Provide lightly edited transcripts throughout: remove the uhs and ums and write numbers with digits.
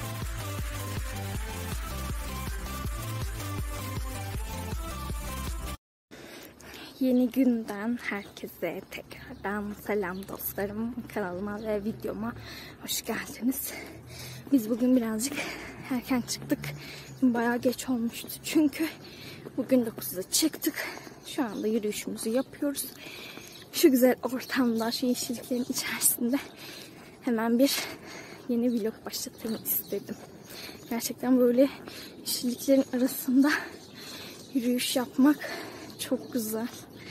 Yeni günden herkese tekrardan selam dostlarım. Kanalıma ve videoma hoş geldiniz. Biz bugün birazcık erken çıktık. Bayağı geç olmuştu çünkü bugün 9'da çıktık. Şu anda yürüyüşümüzü yapıyoruz. Şu güzel ortamda, şu yeşilliklerin içerisinde hemen bir yeni vlog başlatayım istedim. Gerçekten böyle yeşilliklerin arasında yürüyüş yapmak çok güzel.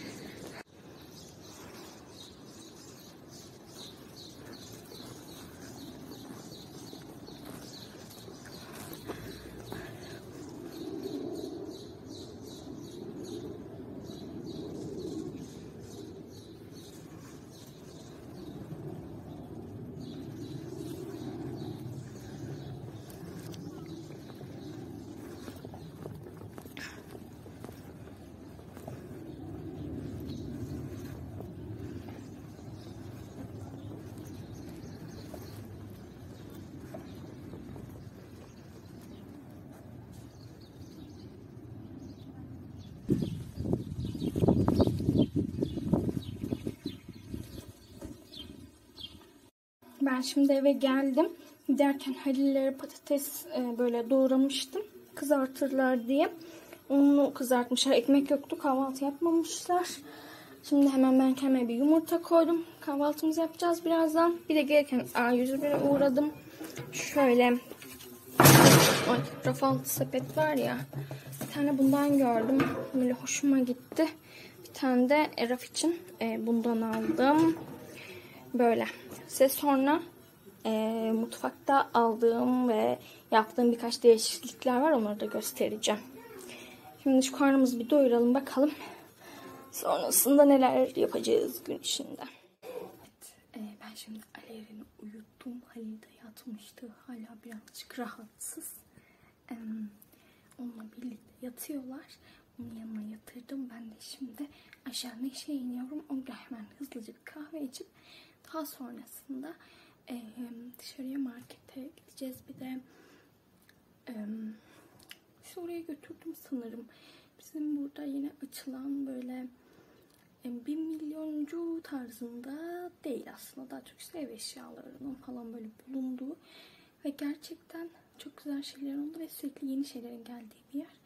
Ben şimdi eve geldim. Giderken Halil'lere patates böyle doğramıştım. Kızartırlar diye. Onu kızartmışlar. Ekmek yoktu. Kahvaltı yapmamışlar. Şimdi hemen ben kendime bir yumurta koydum. Kahvaltımızı yapacağız birazdan. Bir de gelirken A101'e uğradım. Şöyle rafal sepet var ya. Bir tane bundan gördüm. Böyle hoşuma gitti. Bir tane de Raf için bundan aldım. Böyle. Size sonra mutfakta aldığım ve yaptığım birkaç değişiklikler var. Onları da göstereceğim. Şimdi şu karnımızı bir doyuralım bakalım. Sonrasında neler yapacağız gün içinde. Evet, ben şimdi Alev'i uyuttum. Halil de yatmıştı. Hala birazcık rahatsız. Onunla birlikte yatıyorlar. Onun yanına yatırdım. Ben de şimdi aşağı Neşe'ye iniyorum. Orada hemen hızlıca bir kahve içip daha sonrasında dışarıya markete gideceğiz. Bir de oraya götürdüm sanırım. Bizim burada yine açılan böyle 1 milyoncu tarzında değil aslında. Daha çok işte ev eşyalarının falan böyle bulunduğu ve gerçekten çok güzel şeyler oldu ve sürekli yeni şeylerin geldiği bir yer.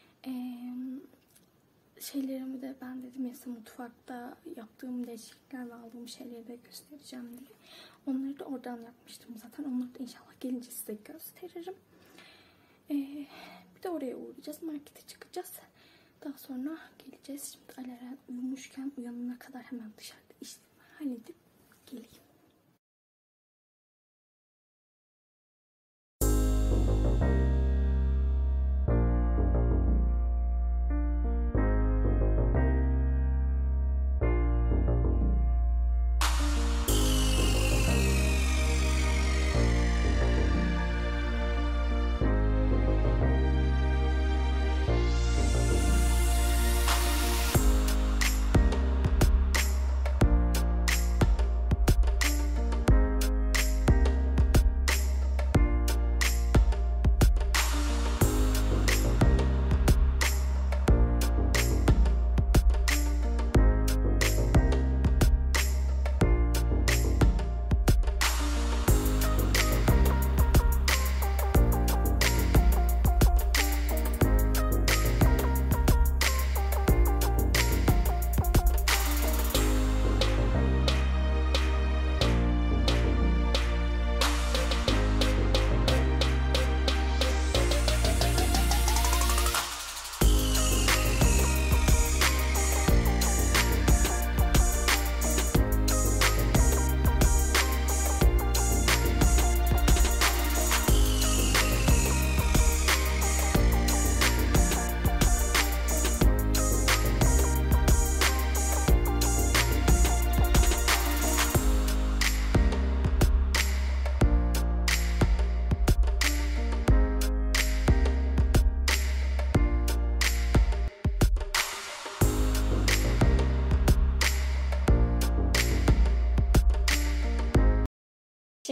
Şeylerimi de ben dedim ya, mutfakta yaptığım değişiklikler ve aldığım şeyleri de göstereceğim diye. Onları da oradan yapmıştım zaten. Onları da inşallah gelince size gösteririm. Bir de oraya uğrayacağız. Markete çıkacağız. Daha sonra geleceğiz. Şimdi Aleren uyumuşken uyanana kadar hemen dışarıda işlerimi halledip geleyim.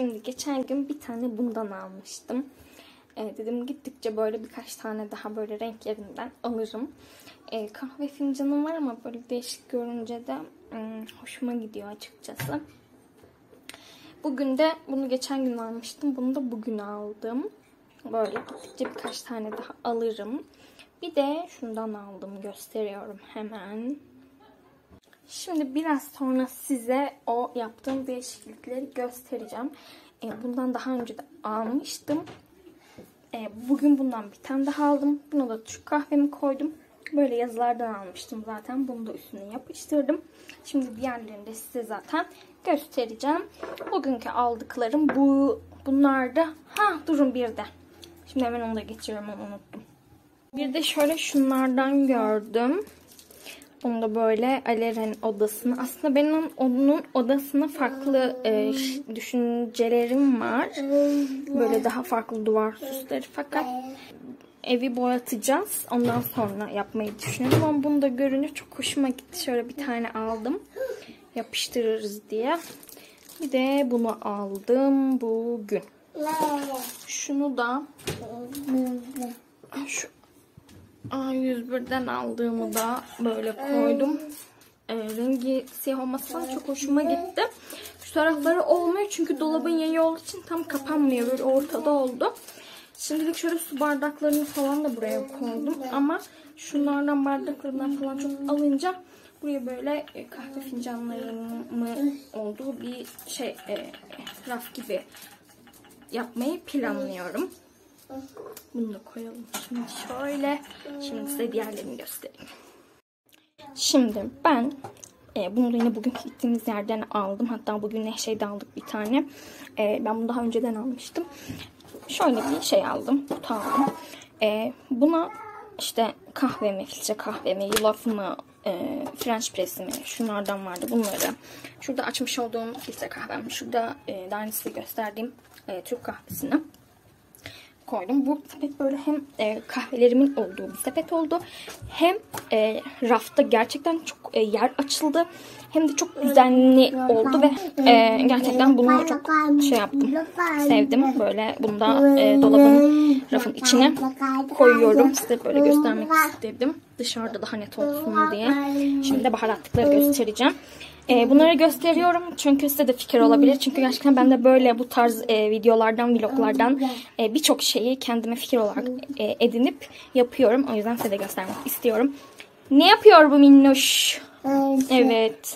Şimdi geçen gün bir tane bundan almıştım. Dedim gittikçe böyle birkaç tane daha böyle renklerinden alırım. Kahve fincanım var ama böyle değişik görünce de hoşuma gidiyor açıkçası. Bugün de bunu geçen gün almıştım. Bunu da bugün aldım. Böyle gittikçe birkaç tane daha alırım. Bir de şundan aldım. Gösteriyorum hemen. Şimdi biraz sonra size o yaptığım değişiklikleri göstereceğim. Bundan daha önce de almıştım. Bugün bundan bir tane daha aldım. Buna da Türk kahvemi koydum. Böyle yazılardan almıştım zaten. Bunu da üstüne yapıştırdım. Şimdi diğerlerini de size zaten göstereceğim. Bugünkü aldıklarım bunlar da. Durun bir de. Şimdi hemen onu da geçiriyorum, onu unuttum. Bir de şöyle şunlardan gördüm. Onu da böyle Aleren'in odasını. Aslında benim onun odasına farklı düşüncelerim var. Böyle daha farklı duvar süsleri. Fakat evi boyatacağız. Ondan sonra yapmayı düşünüyorum. Ama bunu da görünce çok hoşuma gitti. Şöyle bir tane aldım. Yapıştırırız diye. Bir de bunu aldım bugün. Şunu da şu A101'den aldığımı da böyle koydum. Rengi siyah olmasından çok hoşuma gitti. Şu tarafları olmuyor çünkü dolabın yayı olduğu için tam kapanmıyor. Böyle ortada oldu. Şimdilik şöyle su bardaklarını falan da buraya koydum. Ama şunlardan bardaklarından falan çok alınca buraya böyle kahve fincanlarımı olduğu bir raf gibi yapmayı planlıyorum. Bunu da koyalım. Şimdi şöyle. Şimdi size diğerlerini göstereyim. Şimdi ben bunu da yine bugün gittiğimiz yerden aldım. Hatta bugün Neşe'de aldık bir tane. Ben bunu daha önceden almıştım. Şöyle bir şey aldım. Kutu aldım. Buna işte kahvemi, filtre kahvemi, yulafımı, French press'imi, şunlardan vardı bunları. Şurada açmış olduğum filtre kahvem. Şurada daha önce size gösterdiğim Türk kahvesini koydum. Bu sepet böyle hem kahvelerimin olduğu bir sepet oldu. Hem rafta gerçekten çok yer açıldı. Hem de çok düzenli oldu ve gerçekten bunu çok yaptım. Sevdim. Böyle bunu da dolabın rafın içine koyuyorum. Size böyle göstermek istedim. Dışarıda daha net olsun diye. Şimdi de baharatlıkları göstereceğim. Bunları gösteriyorum çünkü size de fikir olabilir. Çünkü gerçekten ben de böyle bu tarz videolardan, vloglardan birçok şeyi kendime fikir olarak edinip yapıyorum. O yüzden size de göstermek istiyorum. Ne yapıyor bu minnoş? Evet.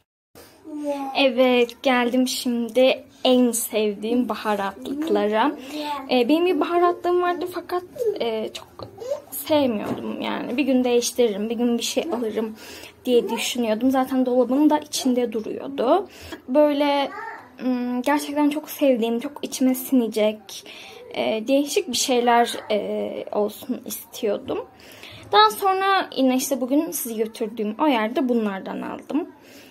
Evet, geldim şimdi en sevdiğim baharatlıklara. Benim bir baharatlığım vardı fakat çok sevmiyordum yani. Bir gün değiştiririm, bir gün bir şey alırım diye düşünüyordum. Zaten dolabım da içinde duruyordu. Böyle gerçekten çok sevdiğim, çok içime sinecek, değişik bir şeyler olsun istiyordum. Daha sonra yine işte bugün sizi götürdüğüm o yerde bunlardan aldım.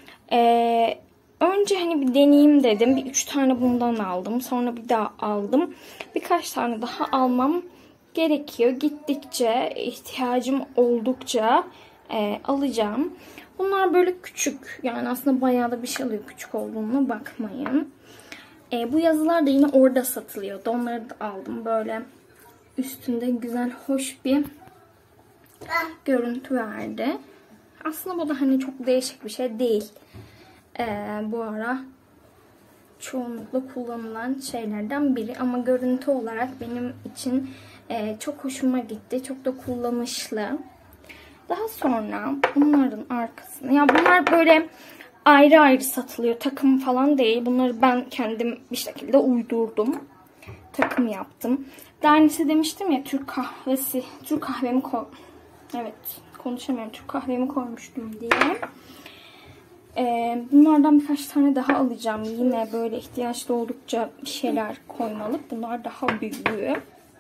Önce hani bir deneyeyim dedim. Bir 3 tane bundan aldım. Sonra bir daha aldım. Birkaç tane daha almam gerekiyor. Gittikçe, ihtiyacım oldukça alacağım. Bunlar böyle küçük. Yani aslında bayağı da bir şey alıyor küçük olduğuna bakmayın. Bu yazılar da yine orada satılıyordu. Onları da aldım. Böyle üstünde güzel, hoş bir görüntü verdi. Aslında bu da hani çok değişik bir şey değil. Bu ara çoğunlukla kullanılan şeylerden biri. Ama görüntü olarak benim için çok hoşuma gitti. Çok da kullanışlı. Daha sonra bunların arkasına, ya bunlar böyle ayrı ayrı satılıyor. Takım falan değil. Bunları ben kendim bir şekilde uydurdum. Takım yaptım. Daha öncesi demiştim ya Türk kahvesi, Türk kahvemi evet konuşamıyorum. Türk kahvemi koymuştum diye. Bunlardan birkaç tane daha alacağım. Yine böyle ihtiyaçlı oldukça bir şeyler koymalık. Bunlar daha büyüğü.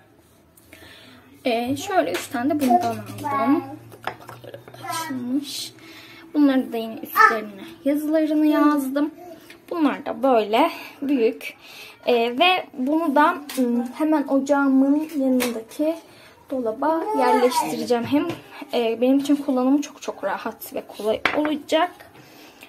Şöyle 3 tane de bundan aldım. Kapakları açılmış. Bunları da yine üstlerine yazılarını yazdım. Bunlar da böyle büyük. Ve bunu da hemen ocağımın yanındaki dolaba yerleştireceğim. Hem benim için kullanımı çok çok rahat ve kolay olacak.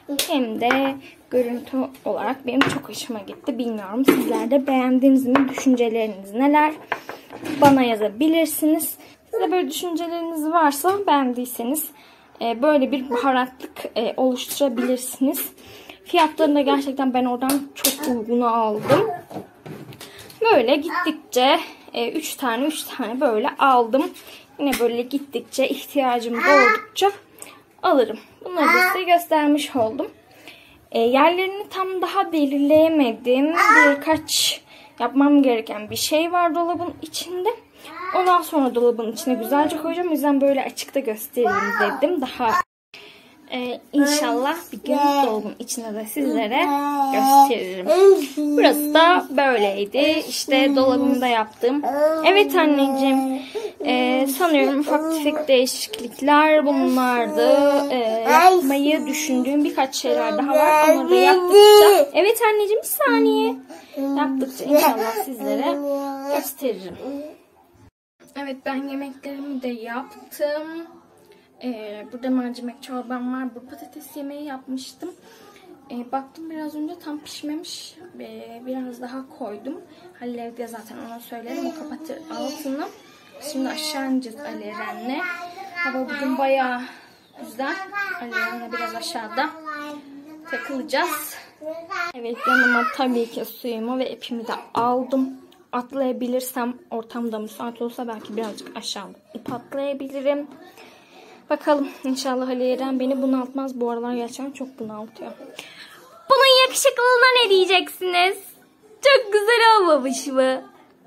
hem de görüntü olarak benim çok hoşuma gitti. Bilmiyorum, sizler de beğendiniz mi? Düşünceleriniz neler? Bana yazabilirsiniz. Size böyle düşünceleriniz varsa, beğendiyseniz böyle bir baharatlık oluşturabilirsiniz. Fiyatlarını da gerçekten ben oradan çok uyguna aldım. Böyle gittikçe 3 tane böyle aldım. Yine böyle gittikçe ihtiyacım oldukça alırım. Bunları da size göstermiş oldum. Yerlerini tam daha belirleyemedim. Birkaç yapmam gereken bir şey var dolabın içinde. Ondan sonra dolabın içine güzelce koyacağım. O yüzden böyle açıkta göstereyim dedim. Daha İnşallah bir gün dolabın içine de sizlere gösteririm. Burası da böyleydi. İşte dolabımda yaptım. Evet anneciğim. Sanıyorum ufak tefek değişiklikler bunlardı. Yapmayı düşündüğüm birkaç şeyler daha var. Onları yaptıkça. Evet anneciğim, bir saniye. Yaptıkça inşallah sizlere gösteririm. Evet, ben yemeklerimi de yaptım. Burada mercimek çorbam var. Bu patates yemeği yapmıştım. Baktım biraz önce tam pişmemiş. Biraz daha koydum. Halil evde zaten, ona söyledim. O kapatır altını. Şimdi aşağı ineceğiz Ali Eren'le. Hava bugün bayağı güzel. Ali Eren'le biraz aşağıda takılacağız. Evet, yanıma tabii ki suyumu ve ipimi de aldım. Atlayabilirsem, ortamda müsait olsa belki birazcık aşağı ip atlayabilirim. Bakalım, inşallah Ali Eren beni bunaltmaz. Bu aralar gerçekten çok bunaltıyor. Bunun yakışıklılığına ne diyeceksiniz? Çok güzel olmamış mı?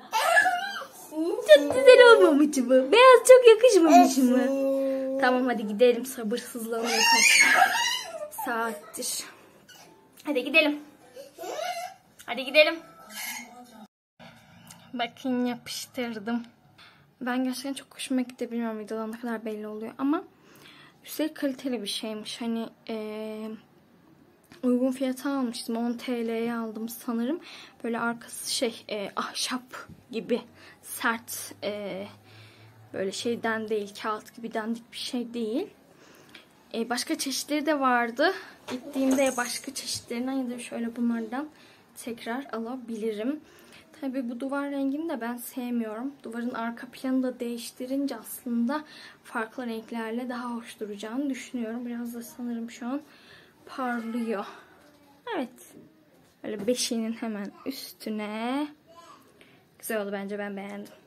Çok güzel olmamış mı? Beyaz çok yakışmamış mı? Tamam, hadi gidelim. Sabırsızlanıyorum. Kaç saattir. Hadi gidelim. Hadi gidelim. Bakın, yapıştırdım. Ben gerçekten çok hoşuma gitti. Bilmiyorum videodan ne kadar belli oluyor ama üstelik kaliteli bir şeymiş. Hani uygun fiyata almıştım. 10 TL'ye aldım sanırım. Böyle arkası ahşap gibi sert, böyle şeyden değil, kağıt gibi dandik bir şey değil. Başka çeşitleri de vardı. Gittiğimde başka çeşitlerinden ya da şöyle bunlardan tekrar alabilirim. Tabii bu duvar rengini de ben sevmiyorum. Duvarın arka planını da değiştirince aslında farklı renklerle daha hoş duracağını düşünüyorum. Biraz da sanırım şu an parlıyor. Evet. Böyle beşiğinin hemen üstüne. Güzel oldu bence, ben beğendim.